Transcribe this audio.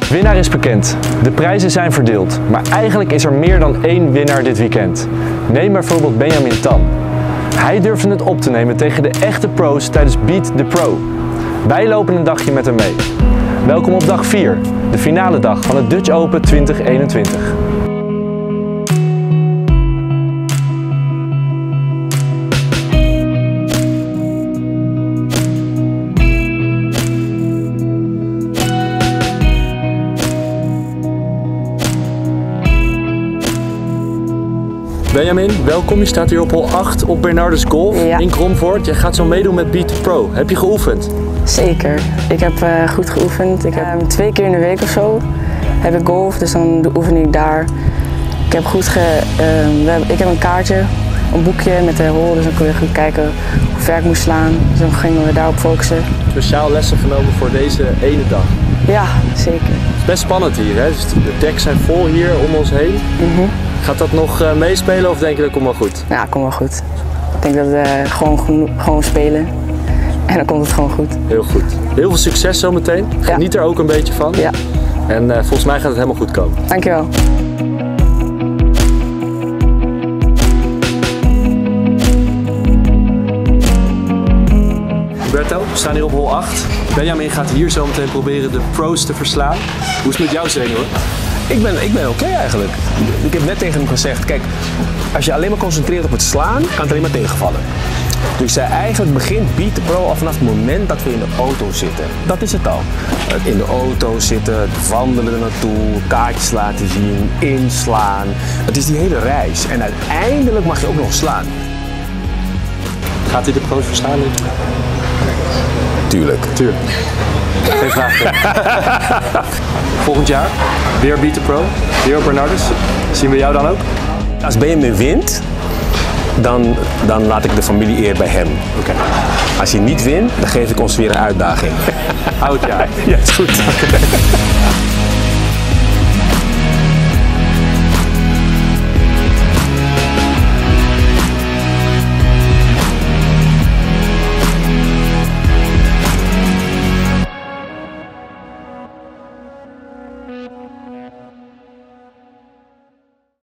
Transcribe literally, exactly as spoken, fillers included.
Winnaar is bekend, de prijzen zijn verdeeld, maar eigenlijk is er meer dan één winnaar dit weekend. Neem bijvoorbeeld Benjamin Tan. Hij durfde het op te nemen tegen de echte pro's tijdens Beat the Pro. Wij lopen een dagje met hem mee. Welkom op dag vier, de finale dag van het Dutch Open twintig eenentwintig. Benjamin, welkom. Je staat hier op hol acht op Bernardus Golf ja. in Kromvoort. Jij gaat zo meedoen met Beat the Pro. Heb je geoefend? Zeker. Ik heb uh, goed geoefend. Ik heb uh, twee keer in de week of zo heb ik golf, dus dan oefen ik daar. Ik heb goed ge, uh, we hebben, ik heb een kaartje, een boekje met de hol, dus dan kun je goed kijken hoe ver ik moest slaan. Dus dan gingen we daarop focussen. Speciaal lessen genomen voor deze ene dag? Ja, zeker. Het is best spannend hier, hè? Dus de decks zijn vol hier om ons heen. Mm-hmm. Gaat dat nog uh, meespelen of denk je dat komt wel goed? Ja, komt wel goed. Ik denk dat we uh, gewoon, gewoon spelen en dan komt het gewoon goed. Heel goed. Heel veel succes zometeen. Geniet ja. er ook een beetje van. Ja. En uh, volgens mij gaat het helemaal goed komen. Dankjewel. Roberto, we staan hier op hol acht. Benjamin gaat hier zo meteen proberen de pro's te verslaan. Hoe is het met jouw zenuwen? Ik ben, ik ben oké okay eigenlijk. Ik heb net tegen hem gezegd, kijk, als je alleen maar concentreert op het slaan, kan het alleen maar tegenvallen. Dus ik zei, eigenlijk begint Beat the Pro al vanaf het moment dat we in de auto zitten. Dat is het al. In de auto zitten, wandelen er naartoe, kaartjes laten zien, inslaan. Het is die hele reis. En uiteindelijk mag je ook nog slaan. Gaat hij de pro's verslaan? Tuurlijk. Tuurlijk. Geen vraag. Volgend jaar weer Beat the Pro, weer op Bernardus. Zien we jou dan ook? Als Benjamin wint, dan, dan laat ik de familie eer bij hem. Okay. Als hij niet wint, dan geef ik ons weer een uitdaging. Oud jaar. Ja, is goed.